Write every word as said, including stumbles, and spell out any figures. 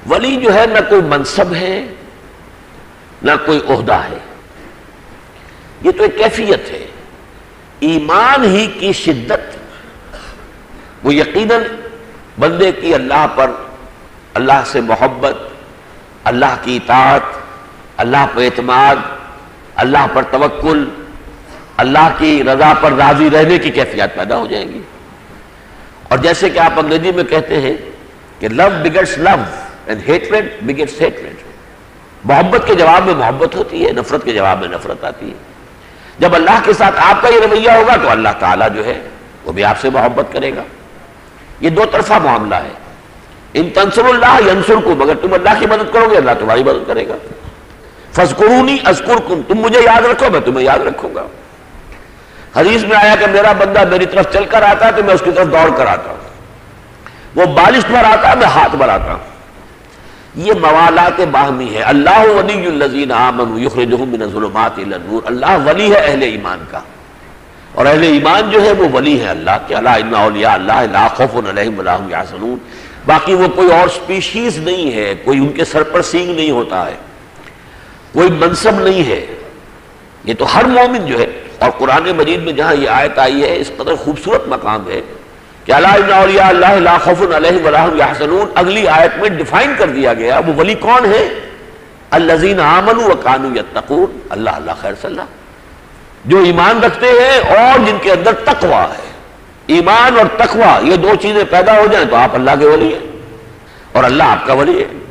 ولی جو ہے نہ کوئی منصب ہے نہ کوئی عہدہ ہے، یہ تو ایک کیفیت ہے، ایمان ہی کی شدت، وہ یقیناً بندے کی اللہ پر، اللہ سے محبت، اللہ کی اطاعت، اللہ پر اعتماد، اللہ پر توکل، اللہ کی رضا پر راضی رہنے کی کیفیات پیدا ہو جائیں گی۔ اور جیسے کہ آپ انگریزی میں کہتے ہیں کہ love begets love and hatred begets hatred, محبت کے جواب میں محبت ہوتی ہے، نفرت کے جواب میں نفرت آتی ہے۔ جب اللہ کے ساتھ آپ کا یہ رویہ ہوگا تو اللہ تعالیٰ جو ہے وہ بھی آپ سے محبت کرے گا۔ یہ دو طرفہ معاملہ ہے، ان تنصروا اللہ ینصرکم، اگر تم اللہ کی مدد کرو گے اللہ تمہاری مدد کرے گا۔ فاذکرونی اذکرکم، تم مجھے یاد رکھو میں تمہیں یاد رکھوں گا۔ حدیث میں آیا کہ میرا بندہ میری طرف چل کر آتا ہے تو میں اس کی طرف دوڑ کر آتا ہوں، وہ بالشت پر آتا ہے میں ہاتھ بڑھاتا ہوں۔ یہ موالات باہمی ہے۔ اللہ ولی الذین آمنوا یخرجہم من الظلمات الی النور، اللہ ولی ہے اہل ایمان کا، اور اہل ایمان جو ہے وہ ولی ہے اللہ کے۔ الا ان اولیاء اللہ لا خوف علیہم ولا هم یحزنون، باقی وہ کوئی اور سپیشیز نہیں ہے، کوئی ان کے سر پر سینگ نہیں ہوتا ہے، کوئی منصب نہیں ہے، یہ تو ہر مومن جو ہے۔ اور قرآن مجید میں جہاں یہ آیت آئی ہے اس قدر خوبصورت مقام ہے کہ الا ان اولیاء اللہ لا خوف علیہم ولا هم یحزنون، اگلی آیت میں ڈیفائن کر دیا گیا وہ ولی کون ہے، الذین آمنوا وکانوا یتقون، اللہ اللہ خیر صلی اللہ، جو ایمان رکھتے ہیں اور جن کے اندر تقوی ہے۔ ایمان اور تقوی یہ دو چیزیں پیدا ہو جائیں تو آپ اللہ کے ولی ہیں اور اللہ آپ کا ولی ہے۔